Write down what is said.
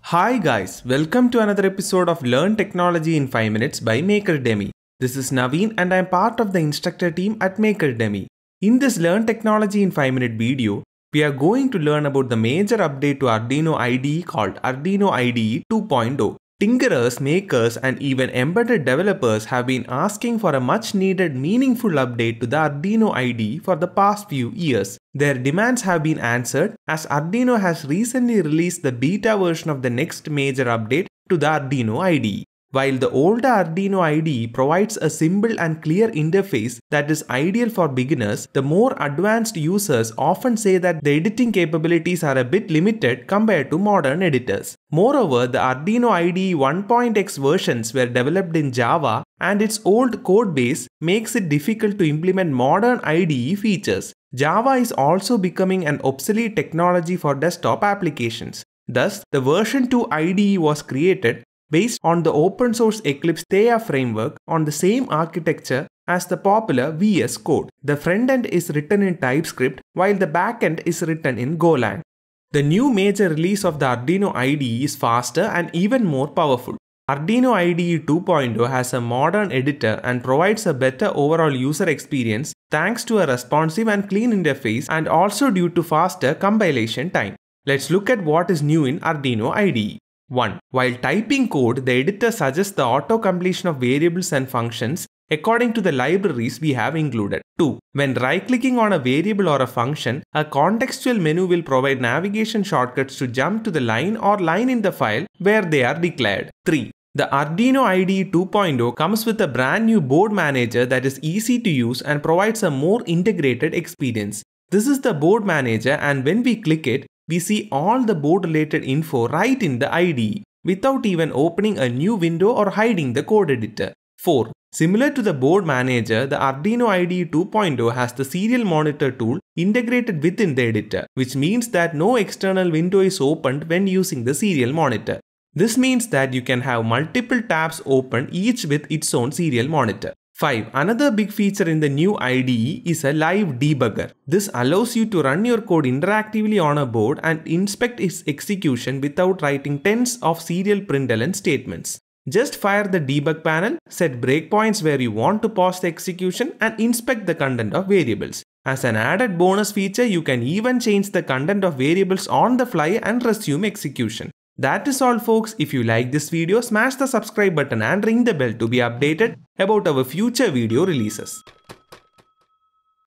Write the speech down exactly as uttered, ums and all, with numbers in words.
Hi guys, welcome to another episode of Learn Technology in five minutes by MakerDemi. This is Naveen and I am part of the instructor team at MakerDemi. In this Learn Technology in five minute video, we are going to learn about the major update to Arduino I D E called Arduino I D E two point oh. Tinkerers, makers and even embedded developers have been asking for a much needed meaningful update to the Arduino I D E for the past few years. Their demands have been answered as Arduino has recently released the beta version of the next major update to the Arduino I D E. While the older Arduino I D E provides a simple and clear interface that is ideal for beginners, the more advanced users often say that the editing capabilities are a bit limited compared to modern editors. Moreover, the Arduino I D E one point x versions were developed in Java and its old code base makes it difficult to implement modern I D E features. Java is also becoming an obsolete technology for desktop applications. Thus, the version two I D E was created based on the open source Eclipse Theia framework on the same architecture as the popular V S Code. The front end is written in TypeScript while the back end is written in Golang. The new major release of the Arduino I D E is faster and even more powerful. Arduino I D E two point oh has a modern editor and provides a better overall user experience thanks to a responsive and clean interface and also due to faster compilation time. Let's look at what is new in Arduino I D E. one. While typing code, the editor suggests the auto-completion of variables and functions according to the libraries we have included. two. When right-clicking on a variable or a function, a contextual menu will provide navigation shortcuts to jump to the line or line in the file where they are declared. three. The Arduino I D E two point oh comes with a brand new board manager that is easy to use and provides a more integrated experience. This is the board manager, and when we click it, we see all the board related info right in the I D E without even opening a new window or hiding the code editor. four. Similar to the board manager, the Arduino I D E two point oh has the serial monitor tool integrated within the editor, which means that no external window is opened when using the serial monitor. This means that you can have multiple tabs open, each with its own serial monitor. five. Another big feature in the new I D E is a live debugger. This allows you to run your code interactively on a board and inspect its execution without writing tens of serial println statements. Just fire the debug panel, set breakpoints where you want to pause the execution and inspect the content of variables. As an added bonus feature, you can even change the content of variables on the fly and resume execution. That is all folks. If you like this video, smash the subscribe button and ring the bell to be updated about our future video releases.